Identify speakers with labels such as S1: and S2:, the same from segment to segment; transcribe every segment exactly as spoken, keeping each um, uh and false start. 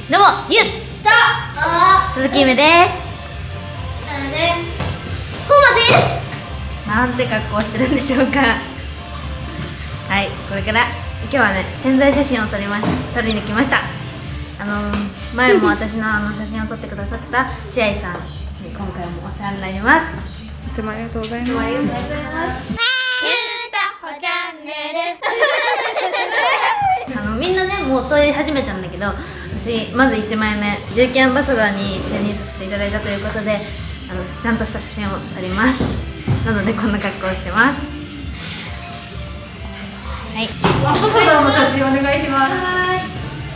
S1: どうも、ゆっちょ鈴木ゆめです。
S2: なのです。
S1: ほまです。なんて格好してるんでしょうか。はい、これから今日はね、宣材写真を撮りまし撮りに来ました。あのー、前も私のあの写真を撮ってくださった千愛さんに今回もお世話になります。
S3: いつもありがとうございます。
S1: いつもありがとうございます。
S2: ゆうたほチャンネル。
S1: あのみんなね、もう撮り始めたんだけど、私まずいちまいめ重機アンバサダーに就任させていただいたということで、あのちゃんとした写真を撮ります。なのでこんな格好をしてます。はい、
S3: アンバサダーの写真お願いします。
S2: はい。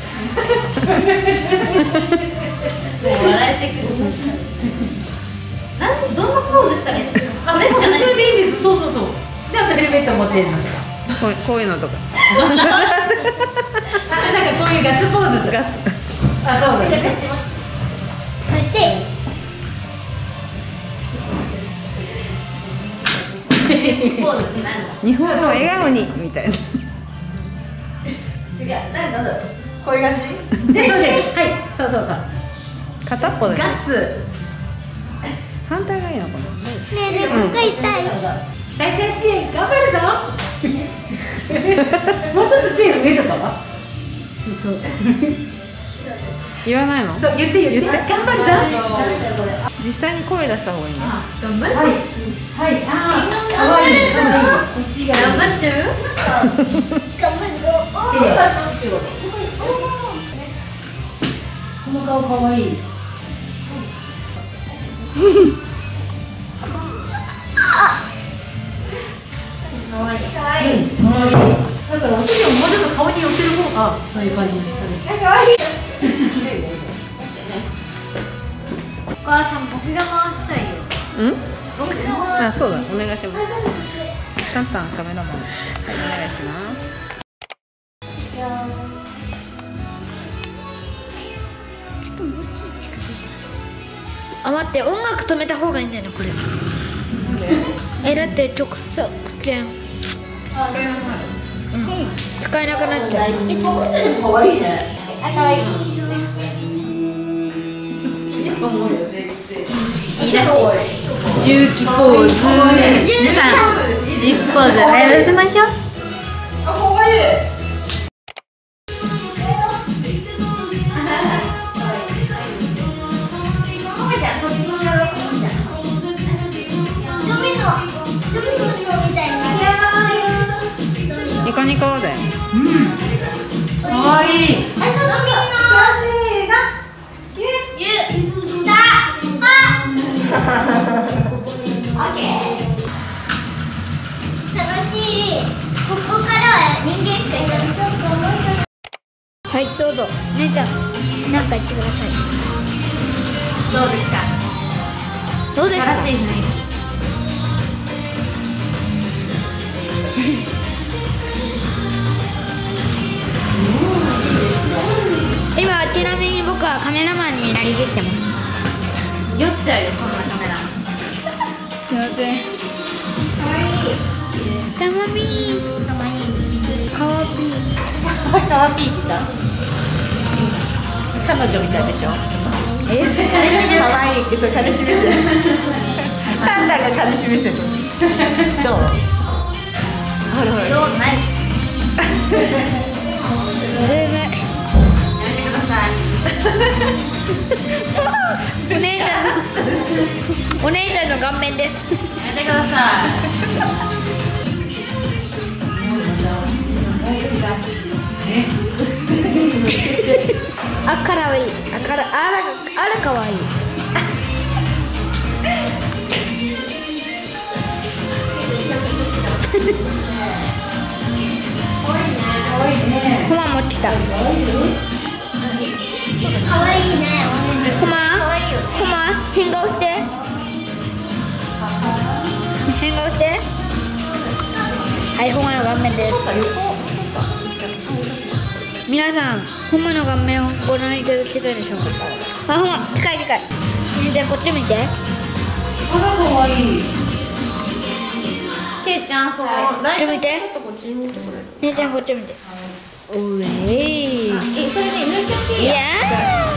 S1: もう笑えてくる。なんどんなポーズしたらいいの？それしかない。
S3: 普通でいいです。そうそうそう。で、あとヘルメット持ってるのとか。こうこういうのとか。あ、なんかこういうガッツポーズとか。あ、そうだね。
S2: じゃあ勝ちます。はいで。
S1: ポーズって何だ？
S3: 日本を笑顔にみたいな。
S4: 違う、なんだろう、こういう感じ。
S3: そうです。はい、そうそうそう。片っぽだけ。ガッツ。反対がいいのかな。
S2: ねえねえ、もう一回痛い。
S3: 再開支援頑張るぞ。もうちょっと手上とかは。そう。言わないの。そう、言って言って。頑張るぞ。実際に声出した方がいいね。
S1: 頑張るし。
S3: はい。ああ。
S1: 頑張っちゃう？
S2: 頑張るぞ。
S3: この顔可愛い。可愛い。可愛い。可愛い。だからお尻をもうちょっと顔に寄せる方がそういう感じ。
S4: 可愛い。
S2: お母さん、僕が回したいよ。
S3: うん？
S2: 僕が回
S3: あ、そうだ。お願いします。サンタンカメラマン。はい、お願いします。
S5: あ、待って、音楽止めた方がいいんだよね、これ。え、だって直接うん、使えなくなっちゃう。
S4: 可愛いね。可愛い。
S1: いいらしい。重機ポーズ。皆さん、重機ポーズやらせましょう。
S4: あ、可愛い。
S3: ニコニコだよ。
S4: うん。可愛い。
S2: 楽しい。ここからは人間しかいない。
S5: はい、どうぞ。姉ちゃん、なんか言ってください。
S1: どうですか？
S5: どうですか？
S1: 新しい雰囲気。
S5: 今、ちなみに僕はカメラマンになりきってます。
S1: 酔っちゃうよ、そんなカメラ。
S5: すいません。かわいい。かわいい。かわいい。
S4: 可愛いって言った。彼女みたいでしょ。
S1: え、彼氏目線。
S4: 可愛いって、そう、彼氏目線。タンタンが彼氏目線。どう？ほらほら。
S1: どうナイス。
S5: ズーム。
S1: やめてください。
S5: お姉ちゃんのお姉ちゃんの顔面です。
S1: やめてください。
S5: あからわいい。あからあらあらかわいい。コマ持ってきた。
S2: 可愛いね。
S5: コマコマ変顔して変顔して。はい、ホマの顔面です。皆さん、ホマの顔面をご覧いただけたでしょうか。あ、ホマ近い近い。じゃあこっち見て。
S3: あら可愛い。
S4: ケイちゃん、そのライト
S5: ちょっと見て。
S4: ちょっとこっち見てこれ。
S5: 姉ちゃんこっち見て。おえい。
S4: え、それね、抜いちゃっていい
S5: い
S4: や。
S5: やー。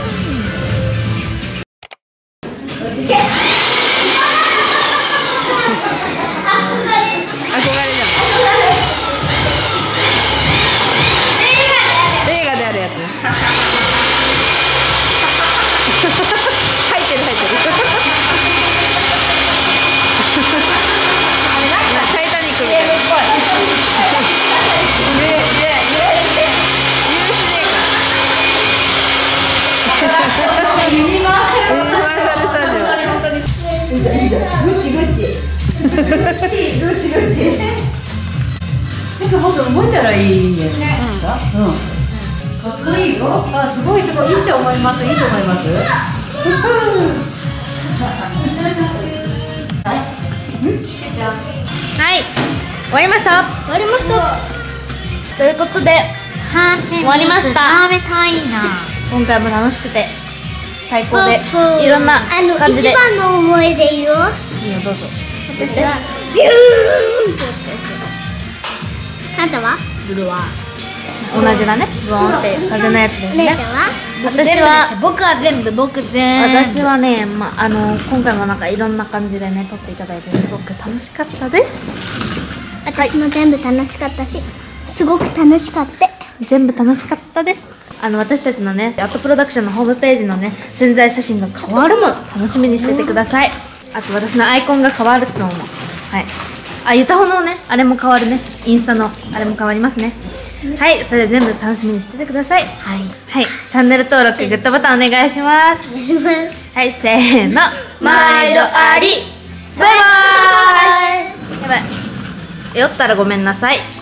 S4: いじゃん。グッチグッチ。グッチグッチ。なんかもっと動いたらいいんじゃないですか。うん。かっこいいよ。あ、すごいすごいいいと思います。いいと思います。
S1: はい終わりました
S2: 終わりました
S1: ということで終わりました
S5: 食べたいな。
S1: 今回も楽しくて最高で
S5: そうそう
S1: いろんな
S2: あの
S1: 感じで
S2: 一番の思い出言おう。
S1: いいよどうぞ
S2: 私はビューンってやったやつ。あんたは？
S1: ブルワー同じだねブワーンって風のやつですね
S2: 姉ちゃんは？
S1: 私は
S5: 僕は全部僕全部。
S1: 私はね、まあ、あの今回もなんかいろんな感じでね撮っていただいてすごく楽しかったです
S2: 私も全部楽しかったし、すごく楽しかった。
S1: 全部楽しかったですあの私たちのねアートプロダクションのホームページのね宣材写真が変わるの楽しみにしててくださいあと私のアイコンが変わるのもはいあゆたほのねあれも変わるねインスタのあれも変わりますねはいそれで全部楽しみにしててくださいはい、はい、チャンネル登録グッドボタンお願いしますはいせーの毎度ありバイバーイやばい酔ったらごめんなさい